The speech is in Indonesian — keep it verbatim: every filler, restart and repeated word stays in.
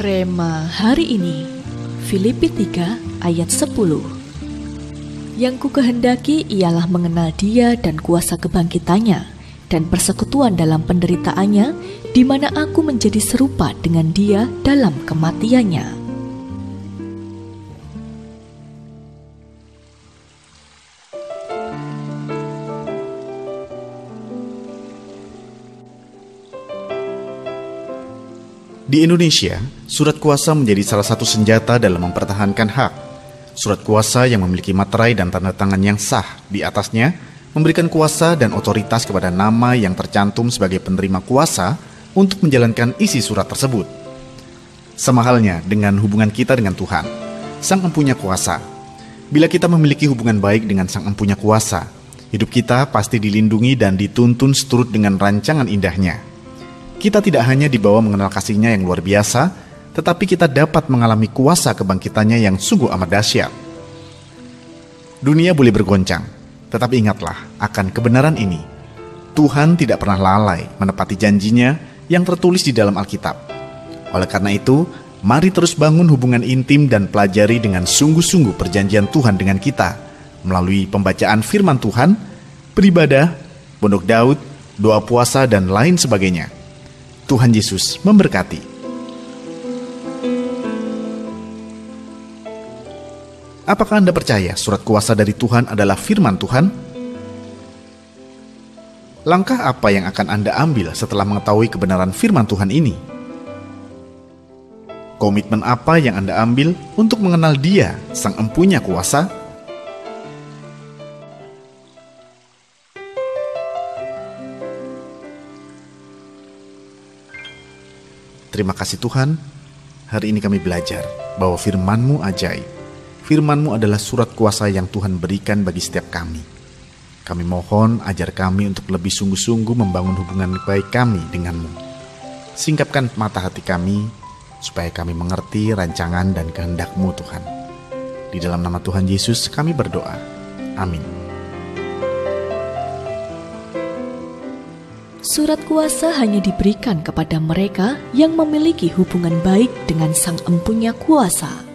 Rema hari ini, Filipi tiga ayat sepuluh. Yang kukehendaki ialah mengenal Dia dan kuasa kebangkitannya dan persekutuan dalam penderitaannya, di mana aku menjadi serupa dengan Dia dalam kematiannya. Di Indonesia, surat kuasa menjadi salah satu senjata dalam mempertahankan hak. Surat kuasa yang memiliki materai dan tanda tangan yang sah di atasnya memberikan kuasa dan otoritas kepada nama yang tercantum sebagai penerima kuasa untuk menjalankan isi surat tersebut. Sama halnya dengan hubungan kita dengan Tuhan, Sang Empunya Kuasa. Bila kita memiliki hubungan baik dengan Sang Empunya Kuasa, hidup kita pasti dilindungi dan dituntun seturut dengan rancangan indahnya. Kita tidak hanya dibawa mengenal kasih-Nya yang luar biasa, tetapi kita dapat mengalami kuasa kebangkitannya yang sungguh amat dahsyat. Dunia boleh bergoncang, tetapi ingatlah akan kebenaran ini. Tuhan tidak pernah lalai menepati janji-Nya yang tertulis di dalam Alkitab. Oleh karena itu, mari terus bangun hubungan intim dan pelajari dengan sungguh-sungguh perjanjian Tuhan dengan kita, melalui pembacaan firman Tuhan, beribadah, pondok Daud, doa puasa, dan lain sebagainya. Tuhan Yesus memberkati. Apakah Anda percaya surat kuasa dari Tuhan adalah firman Tuhan? Langkah apa yang akan Anda ambil setelah mengetahui kebenaran firman Tuhan ini? Komitmen apa yang Anda ambil untuk mengenal Dia, Sang Empunya Kuasa? Terima kasih Tuhan, hari ini kami belajar bahwa firman-Mu ajaib. Firman-Mu adalah surat kuasa yang Tuhan berikan bagi setiap kami. Kami mohon ajar kami untuk lebih sungguh-sungguh membangun hubungan baik kami denganmu. Singkapkan mata hati kami, supaya kami mengerti rancangan dan kehendak-Mu Tuhan. Di dalam nama Tuhan Yesus kami berdoa. Amin. Surat kuasa hanya diberikan kepada mereka yang memiliki hubungan baik dengan Sang Empunya Kuasa.